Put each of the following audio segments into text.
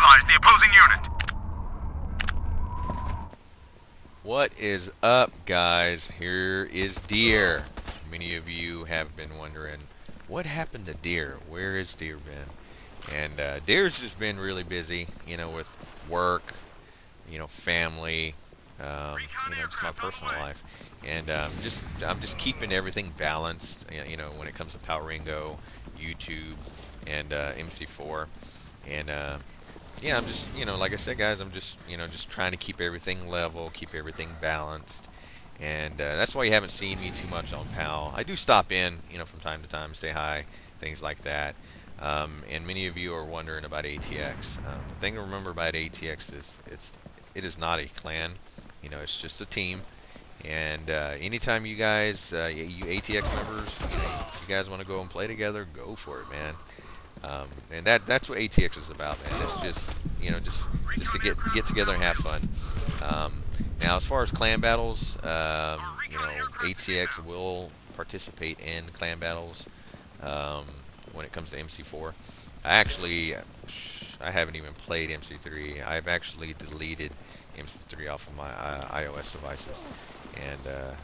neutralize the opposing unit. What is up, guys? Here is Deer. Many of you have been wondering, what happened to Deer? Where has Deer been? And Deer's just been really busy, with work, family, just my personal life, and I'm just keeping everything balanced, when it comes to Power Ringo, YouTube, and MC4, and yeah, I'm just, like I said, guys, I'm just, just trying to keep everything level, keep everything balanced, and that's why you haven't seen me too much on PAL. I do stop in, from time to time, say hi, things like that. And many of you are wondering about ATX. The thing to remember about ATX is it is not a clan. It's just a team. And anytime you guys, you ATX members, if you guys want to go and play together, go for it, man. And that's what ATX is about, man. It's just just to get together and have fun. Now, as far as clan battles, ATX will participate in clan battles when it comes to MC4. I haven't even played MC3. I've actually deleted MC3 off of my iOS devices, and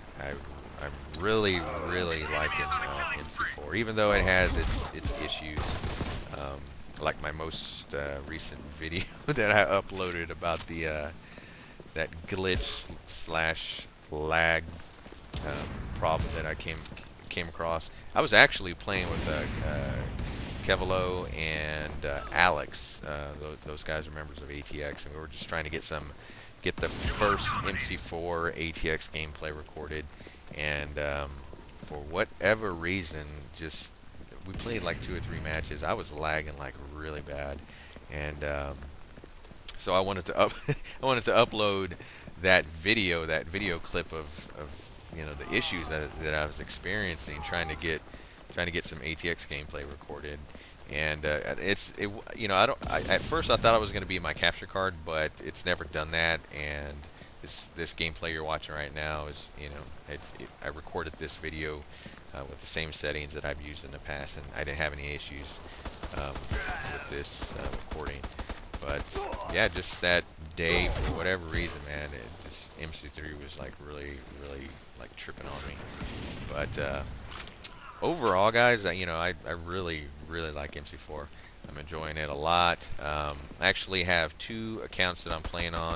I'm really liking MC4, even though it has its issues. Like my most recent video that I uploaded about the that glitch slash lag problem that I came across. I was actually playing with Kevalo and Alex. Those guys are members of ATX, and we were just trying to get the first MC4 ATX gameplay recorded, and for whatever reason, we played like 2 or 3 matches. I was lagging like really bad, and so I wanted to I wanted to upload that video clip of the issues that I was experiencing trying to get some ATX gameplay recorded. And at first I thought it was going to be my capture card, but it's never done that. And this gameplay you're watching right now is, I recorded this video with the same settings that I've used in the past, and I didn't have any issues with this recording. But yeah, just that day, for whatever reason, man, MC3 was like really like tripping on me. But overall, guys, I really like MC4. I'm enjoying it a lot. I actually have 2 accounts that I'm playing on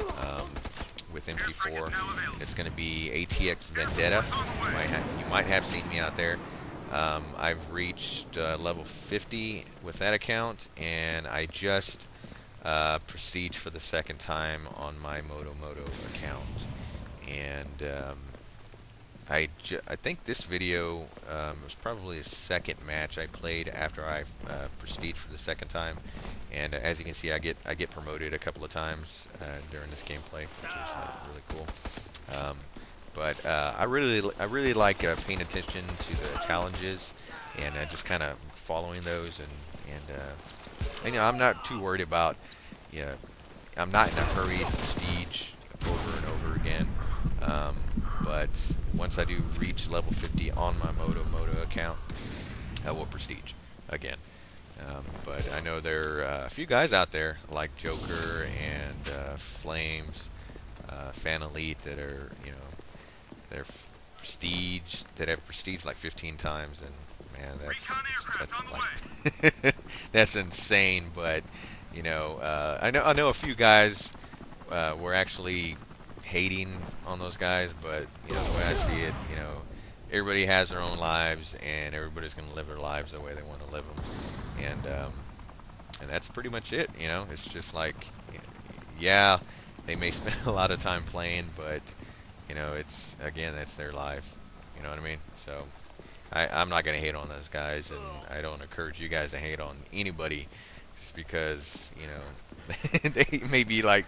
with MC4. It's going to be ATX Vendetta. You might have seen me out there. I've reached level 50 with that account, and I just prestige for the 2nd time on my Moto account. And I think this video was probably the 2nd match I played after I prestige for the 2nd time, and as you can see, I get promoted a couple of times during this gameplay, which is really cool. But I really like paying attention to the challenges and just kind of following those, and I'm not too worried about, I'm not in a hurry to prestige over and over again. But once I do reach level 50 on my Moto account, I will prestige again. But I know there are a few guys out there like Joker and Flames, Fan Elite that are, they're that have prestige like 15 times, and man, that's like that's insane. But I know a few guys were actually hating on those guys, but the way I see it, everybody has their own lives, and everybody's going to live their lives the way they want to live them, and that's pretty much it. It's just like, yeah, they may spend a lot of time playing, but it's, again, that's their lives. You know what I mean? So I'm not going to hate on those guys, and I don't encourage you guys to hate on anybody just because they may be like,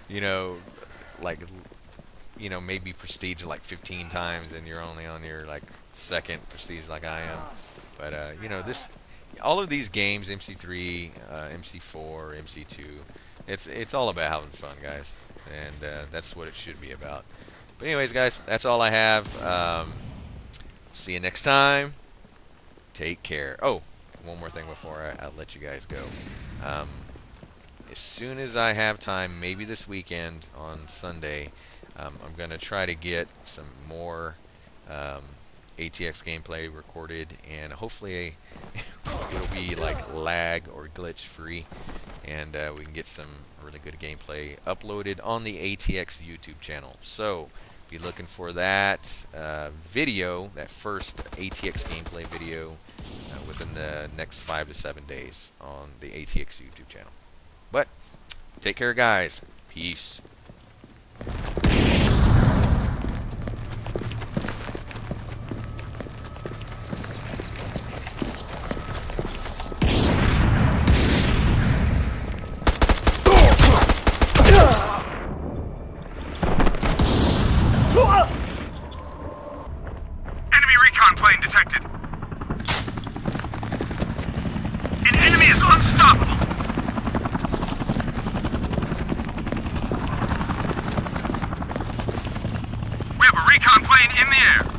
maybe prestige like 15 times, and you're only on your like 2nd prestige like I am. But all of these games, MC3, MC4, MC2, it's all about having fun, guys, and that's what it should be about. But anyways, guys, that's all I have. See you next time. Take care. Oh, one more thing before I let you guys go. as soon as I have time, maybe this weekend on Sunday, I'm going to try to get some more ATX gameplay recorded, and hopefully it'll be like lag or glitch free, and we can get some really good gameplay uploaded on the ATX YouTube channel. So be looking for that video, that first ATX gameplay video, within the next 5 to 7 days on the ATX YouTube channel. But take care, guys. Peace. Enemy recon plane detected. An enemy is unstoppable. We have a recon plane in the air.